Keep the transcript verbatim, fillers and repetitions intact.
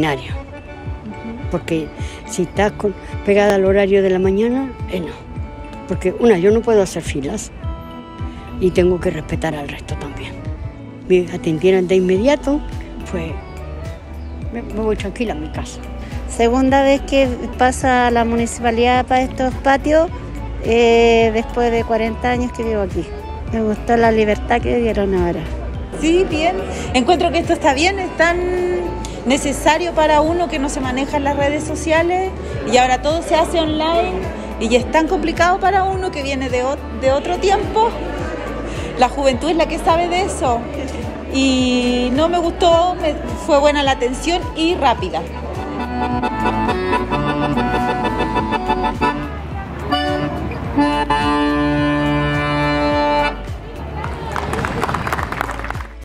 ordinario. Porque si estás con, pegada al horario de la mañana, eh, no. Porque una, yo no puedo hacer filas y tengo que respetar al resto también. Me atendieron de inmediato, pues me, me voy tranquila a mi casa. Segunda vez que pasa la municipalidad para estos patios, eh, después de cuarenta años que vivo aquí. Me gustó la libertad que dieron ahora. Sí, bien. Encuentro que esto está bien, es tan necesario para uno que no se maneja en las redes sociales y ahora todo se hace online y es tan complicado para uno que viene de, de otro tiempo. La juventud es la que sabe de eso y no me gustó, me, fue buena la atención y rápida.